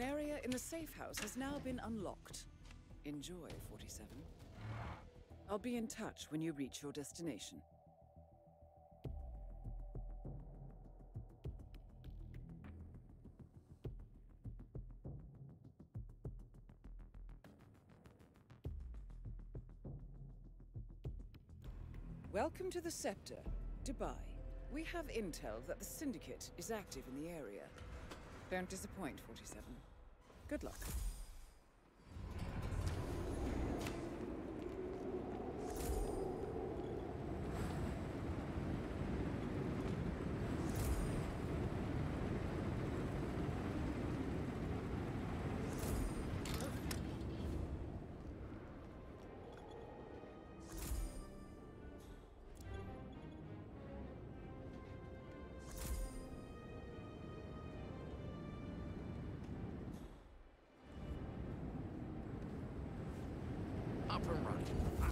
area in the safe house has now been unlocked. Enjoy, 47. I'll be in touch when you reach your destination. Welcome to the Scepter, Dubai. We have intel that the Syndicate is active in the area. Don't disappoint, 47. Good luck. Up and running.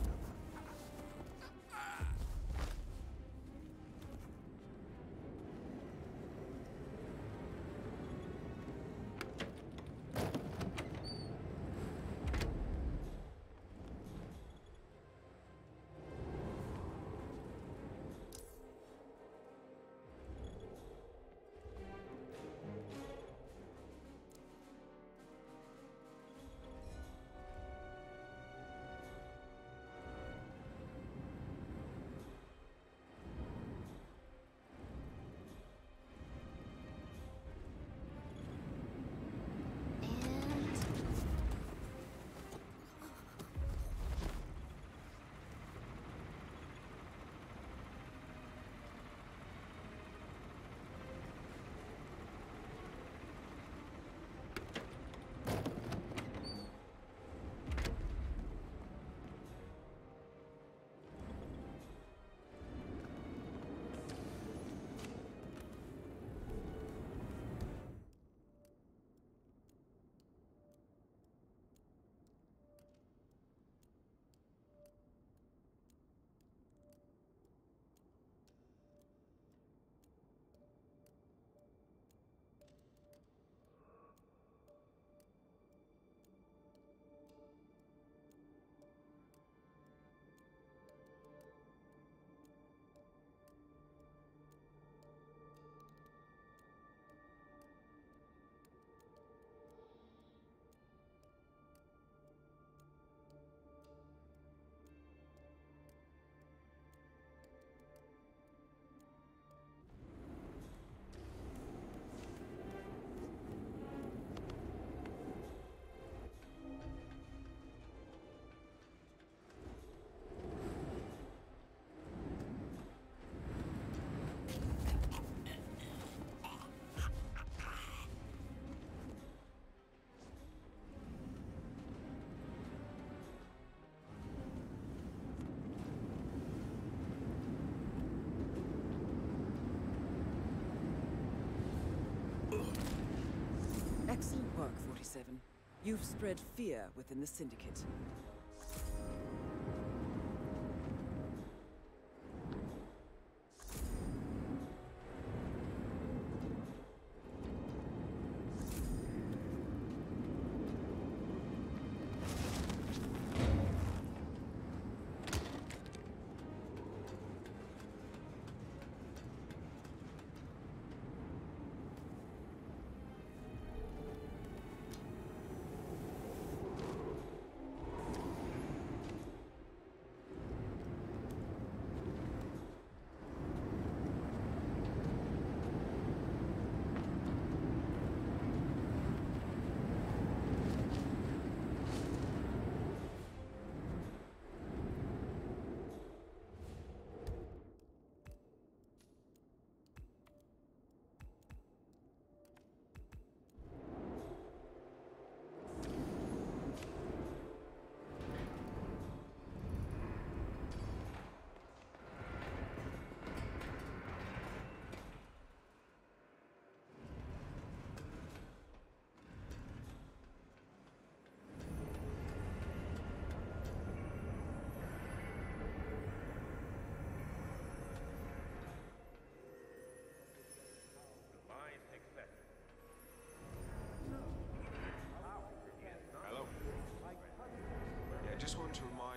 Excellent work, 47. You've spread fear within the Syndicate.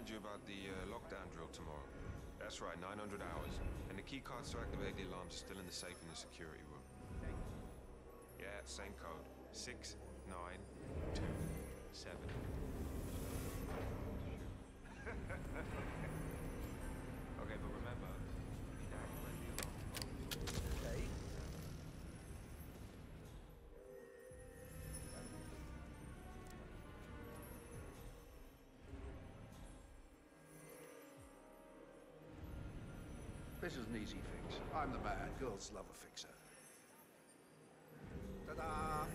remind you about the lockdown drill tomorrow. That's right, 900 hours. And the key cards to activate the alarms are still in the safe in the security room. Yeah, same code. 6927. Okay, but remember, you need to activate the alarm. Okay. This is an easy fix. I'm the man. Girls love a fixer. Ta-da!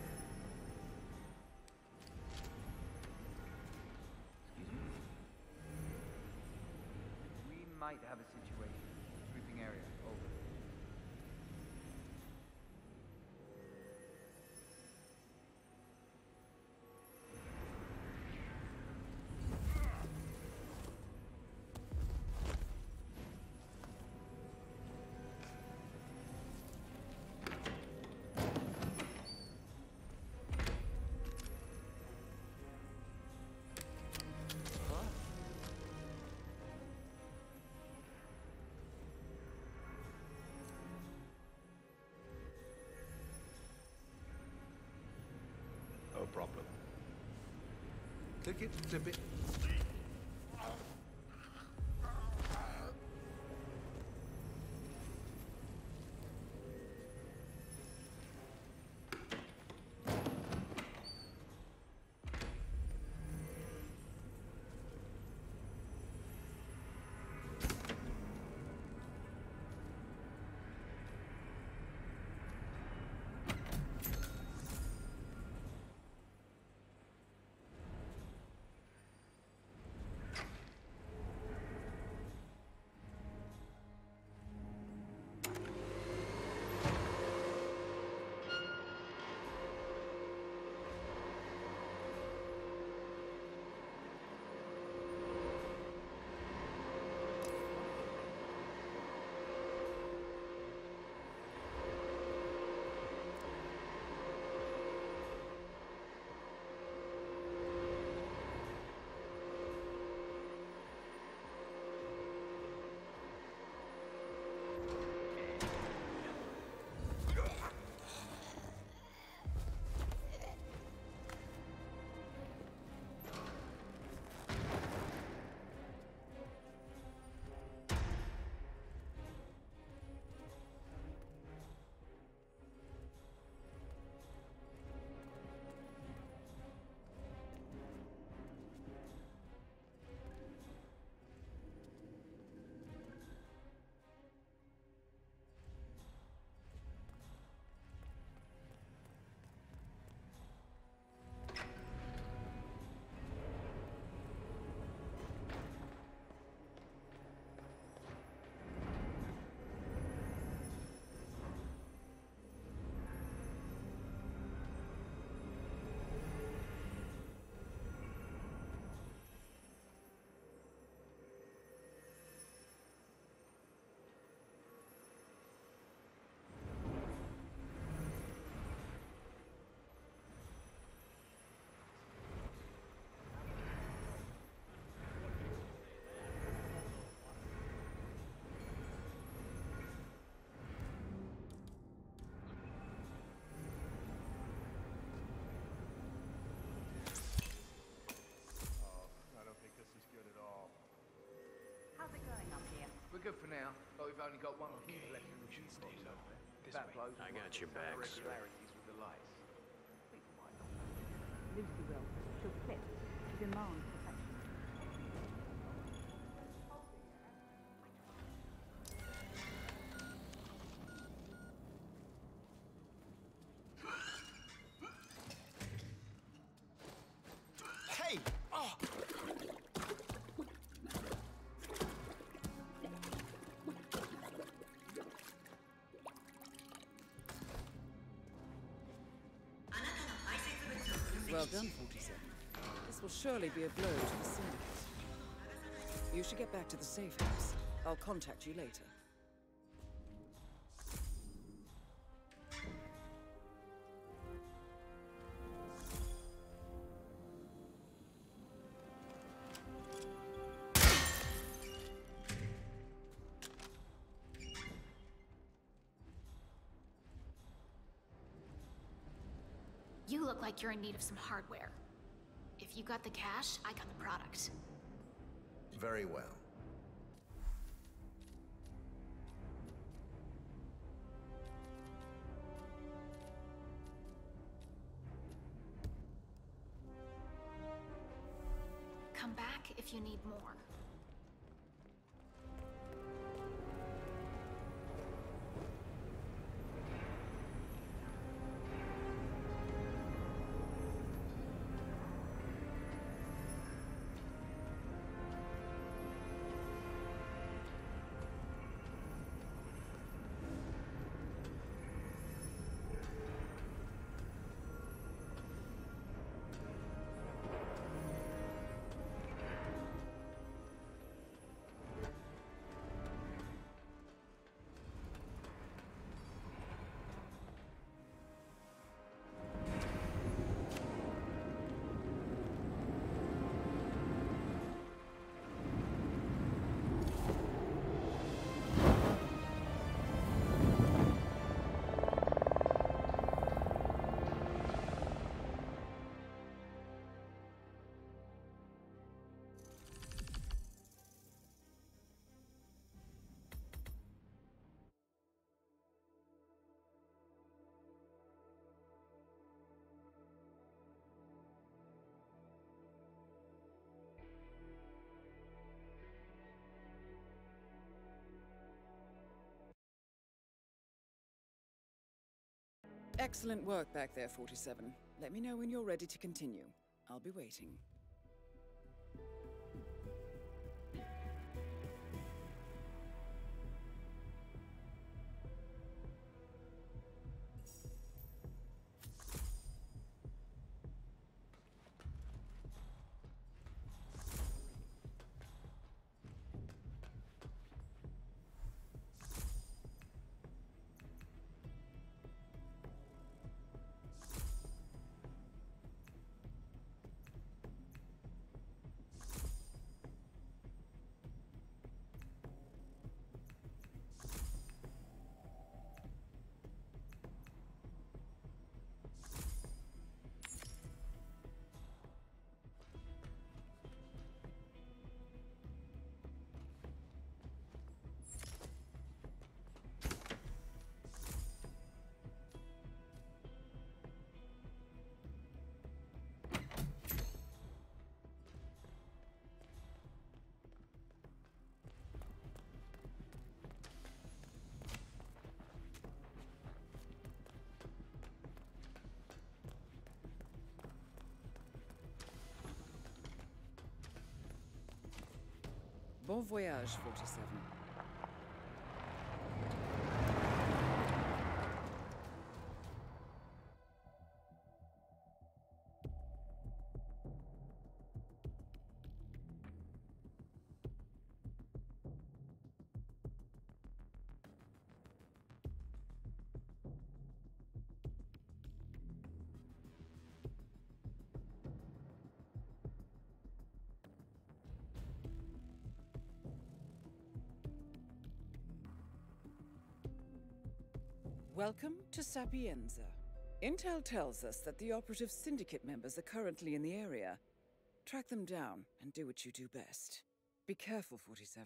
Excuse me? We might have a situation. Sweeping area. Over. No problem. Click it, tip it. We're good for now, but we've only got one fuse left in the fuse box over there. That blows. I got your back, sir. Irregularities with the lights. People might not. Lucy will. She'll flip. She demands perfection. Hey! Oh! Well done, 47. This will surely be a blow to the Syndicate. You should get back to the safe house. I'll contact you later. look like you're in need of some hardware. If you got the cash, I got the product. Very well. Come back if you need more. Excellent work back there, 47. Let me know when you're ready to continue. I'll be waiting. Bon voyage, 47. Welcome to Sapienza. Intel tells us that the operative syndicate members are currently in the area. Track them down and do what you do best. Be careful, 47.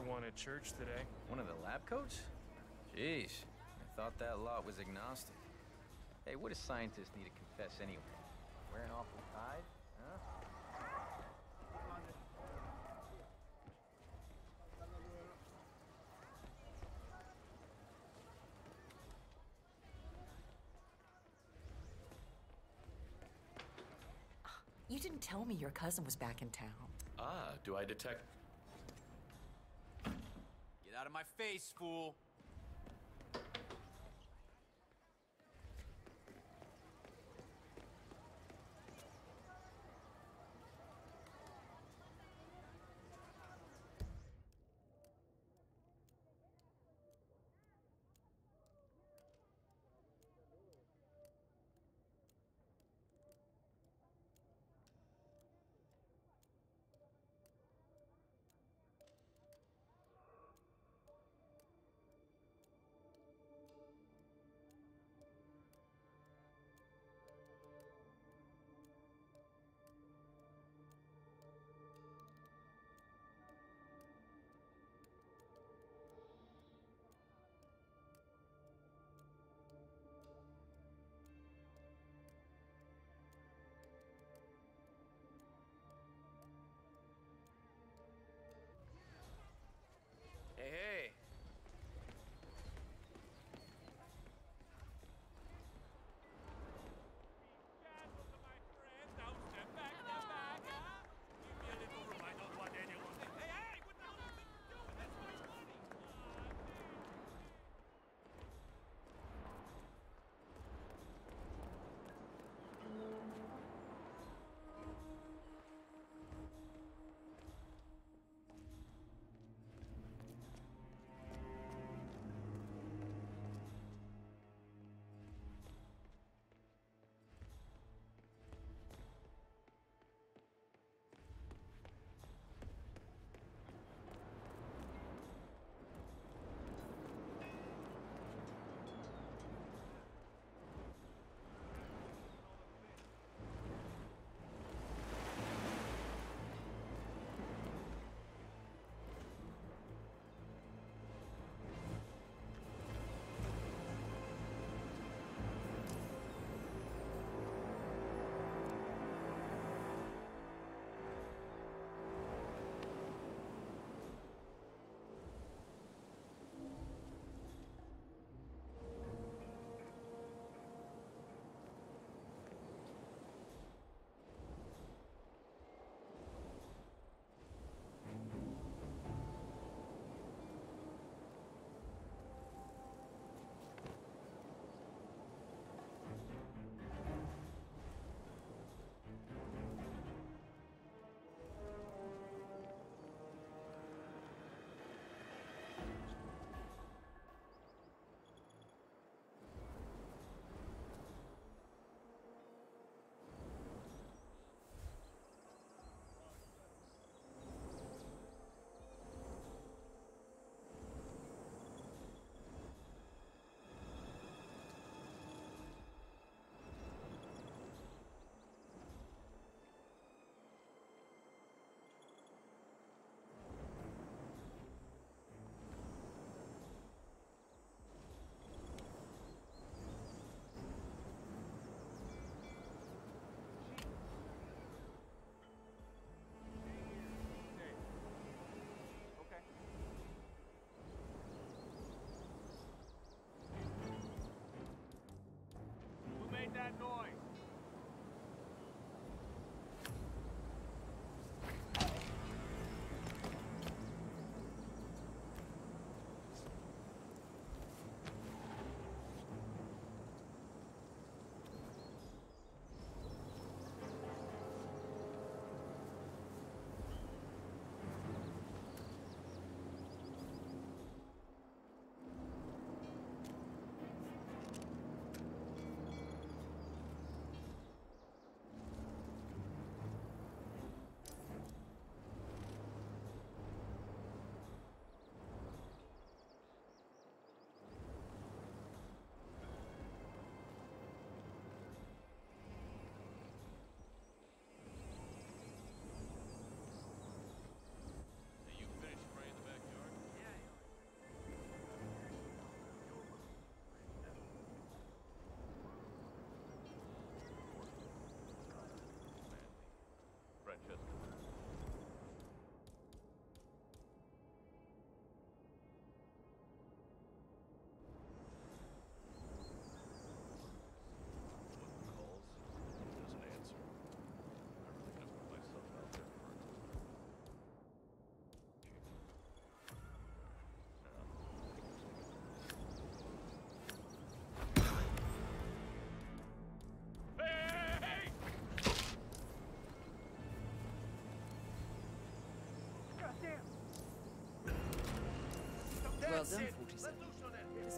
one at church today. One of the lab coats? Jeez, I thought that lot was agnostic. Hey, what do scientists need to confess anyway? Wearing awful tied, huh? You didn't tell me your cousin was back in town. Ah, do I detect... Get out of my face, fool!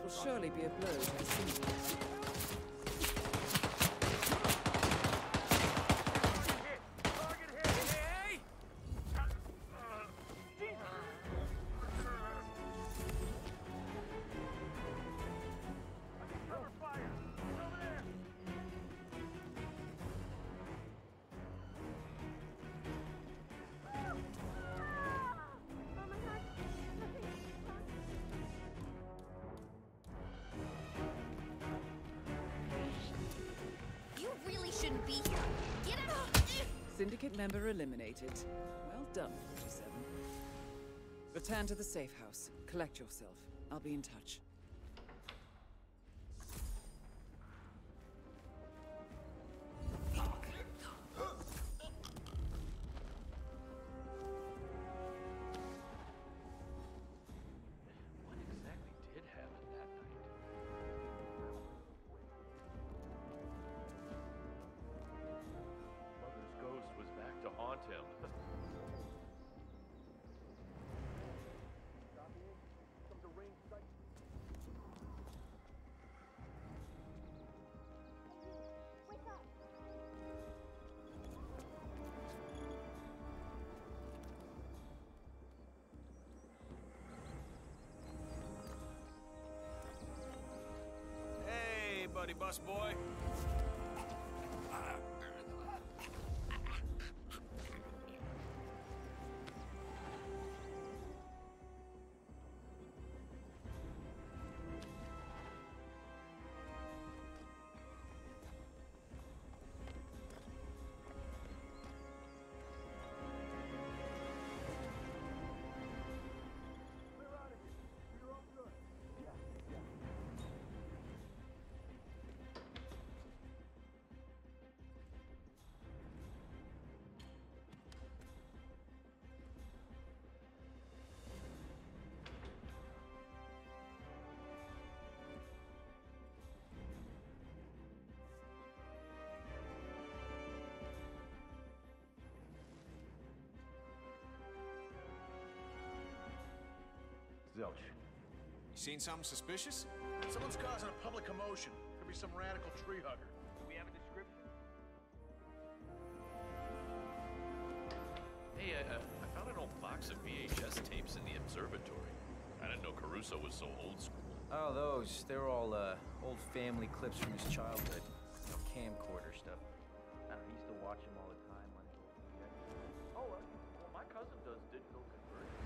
will surely be a blow to the Syndicate. You really shouldn't be here. Get out! Syndicate member eliminated. Well done, 47. Return to the safe house. Collect yourself. I'll be in touch. What exactly did happen that night? Mother's ghost was back to haunt him. Hey, buddy bus boy. Zilch. You seen something suspicious? Someone's causing a public commotion. Could be some radical tree hugger. Do we have a description? Hey, I found an old box of VHS tapes in the observatory. I didn't know Caruso was so old school. Oh, those. They're all, old family clips from his childhood. You know, camcorder stuff. I don't know, he used to watch them all the time on his old VHS. Oh, well, my cousin does digital conversion.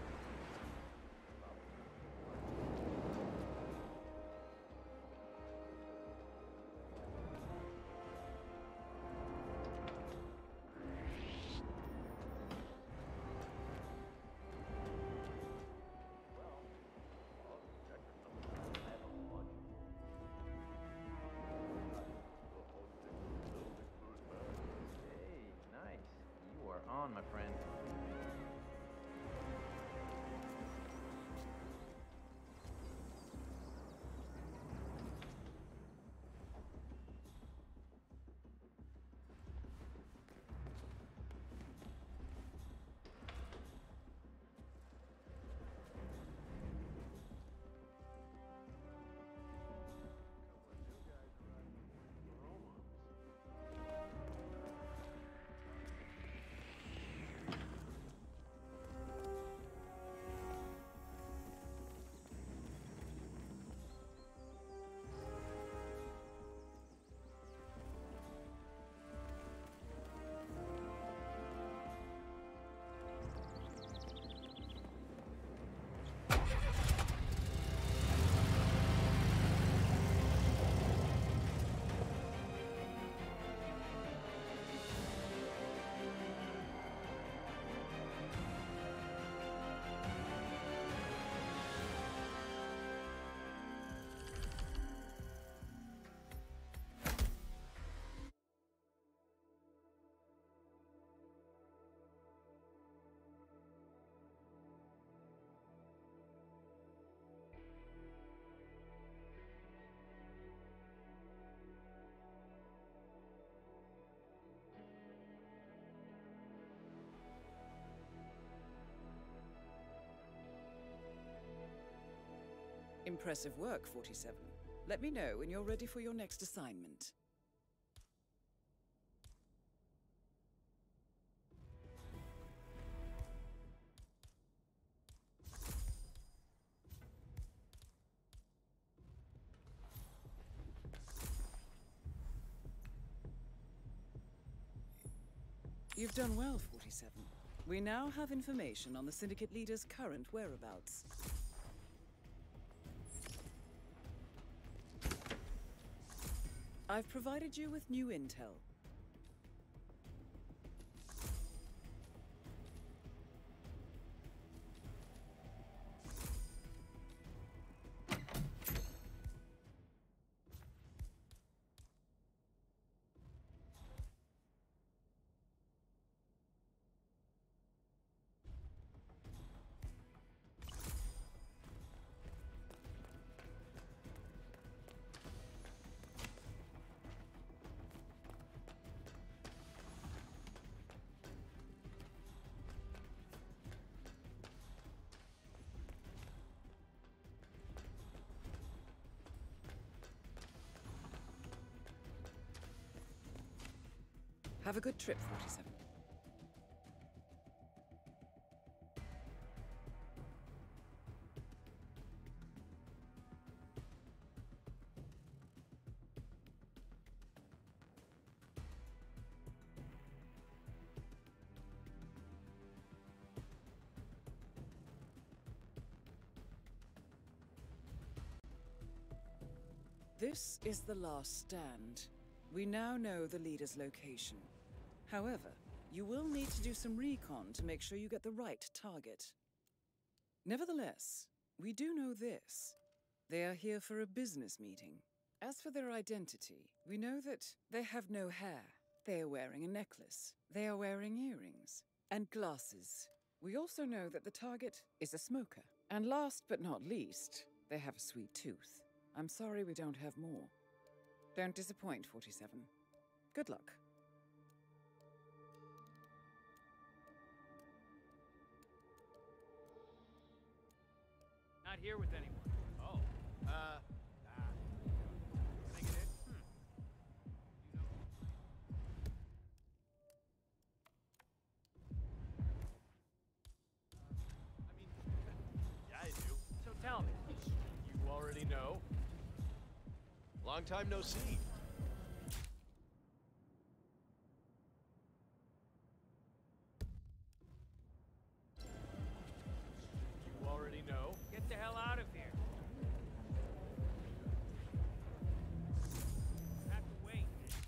impressive work, 47. Let me know when you're ready for your next assignment. You've done well, 47. We now have information on the Syndicate leader's current whereabouts. I've provided you with new intel. Have a good trip, 47. This is the last stand. We now know the leader's location. However, you will need to do some recon to make sure you get the right target. Nevertheless, we do know this. They are here for a business meeting. As for their identity, we know that they have no hair. They are wearing a necklace. They are wearing earrings and glasses. We also know that the target is a smoker. And last but not least, they have a sweet tooth. I'm sorry we don't have more. Don't disappoint, 47. Good luck. Not here with anyone. Oh. Can I get in? Yeah, I do. So tell me. You already know? Long time no see. You already know? Get the hell out of here. You have to wait.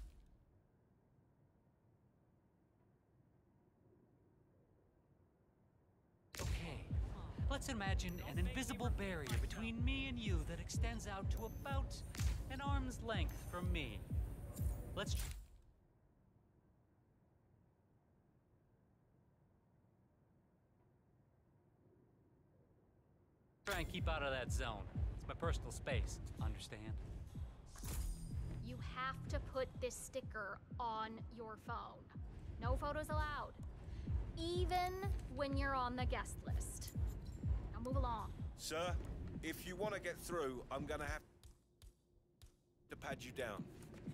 Okay, let's imagine an invisible barrier between me and you that extends out to about an arm's length from me. Let's... try and keep out of that zone. It's my personal space, understand? You have to put this sticker on your phone. No photos allowed. Even when you're on the guest list. Now move along. Sir, if you want to get through, I'm gonna have to pat you down.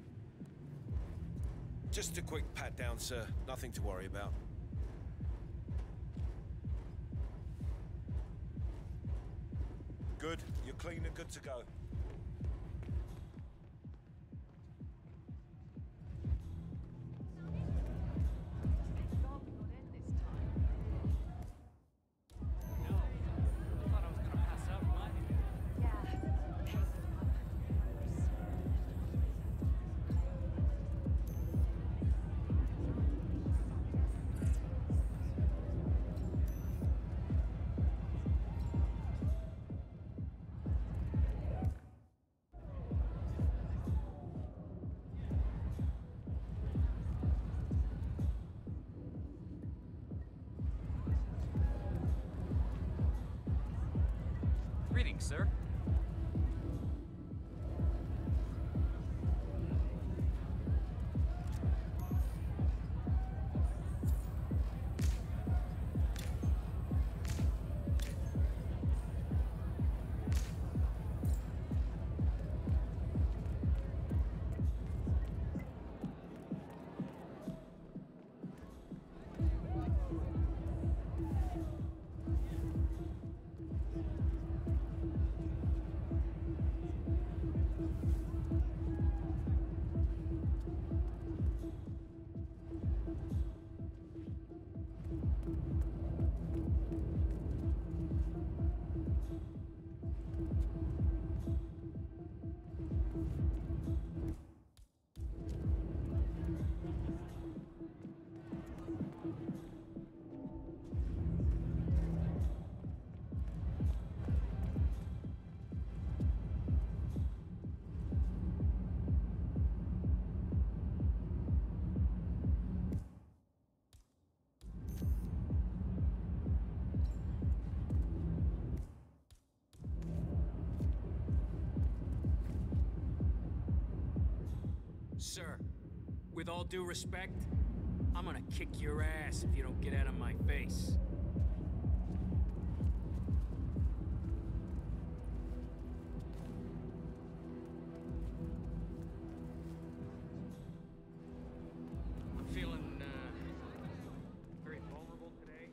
Just a quick pat down, sir. Nothing to worry about. Good. You're clean and good to go. Greetings, sir. Sir, with all due respect, I'm gonna kick your ass if you don't get out of my face. I'm feeling, very vulnerable today.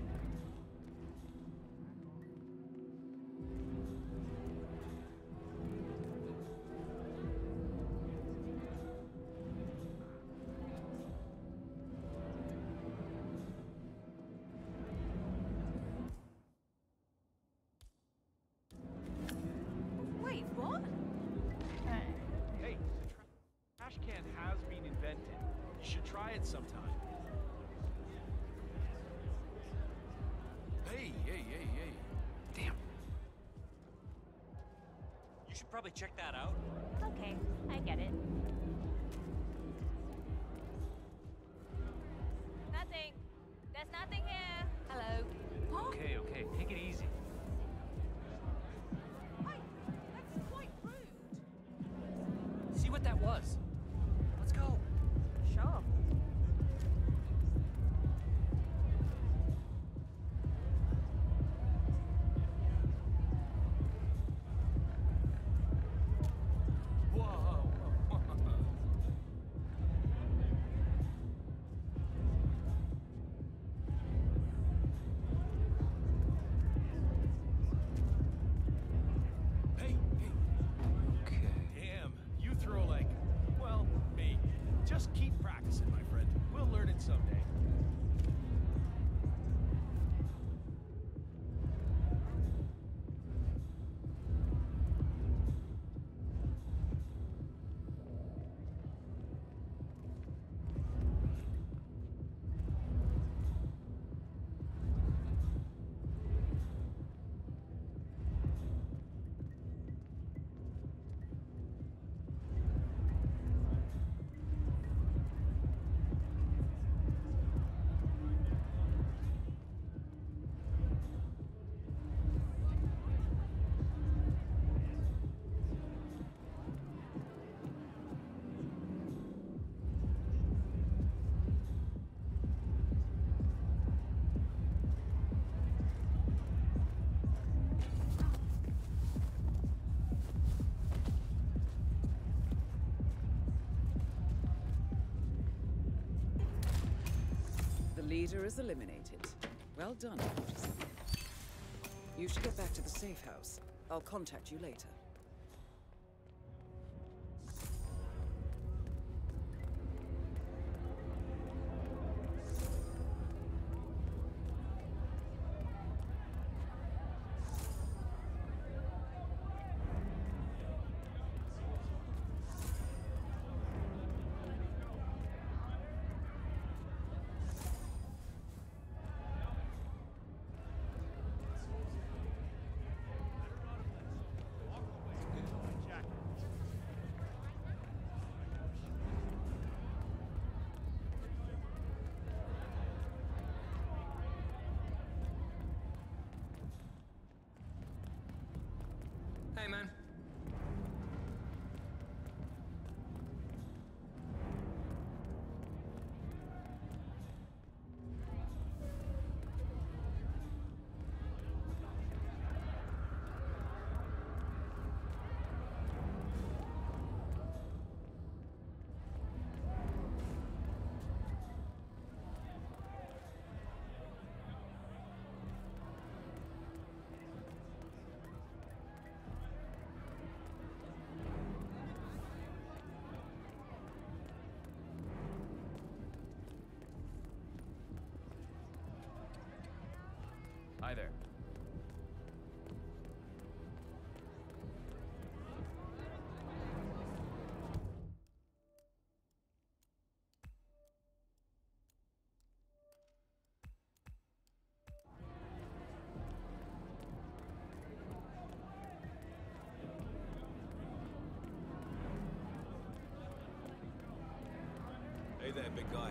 Wait, what? Hey, trash can has been invented. You should try it sometime. Hey. Damn. You should probably check that out. Okay, I get it. Nothing. There's nothing here. Hello. Okay, take it easy. That's quite rude. See what that was? Let's go. Sure. Hey. Okay. Damn, you throw like, well, me. Just keep practicing, my friend. We'll learn it someday. The leader is eliminated. Well done, 47. You should get back to the safe house. I'll contact you later. Hey, man. Hi there. Hey there, big guy.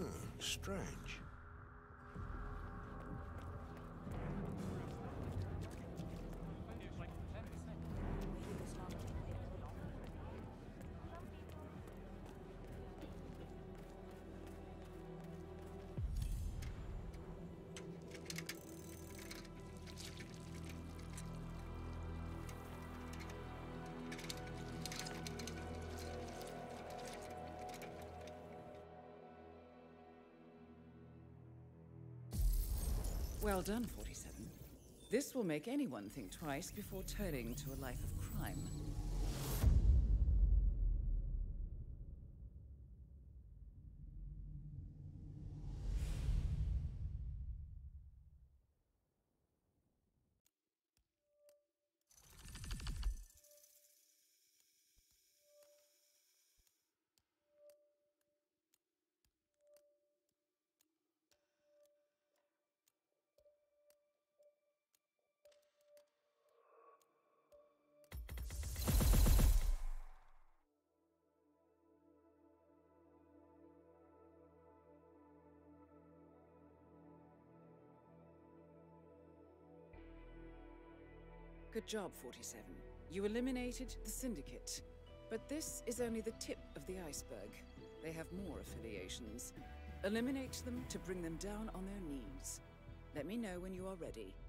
Strange. Well done, 47. This will make anyone think twice before turning to a life of crime. Good job, 47. You eliminated the Syndicate. But this is only the tip of the iceberg. They have more affiliations. Eliminate them to bring them down on their knees. Let me know when you are ready.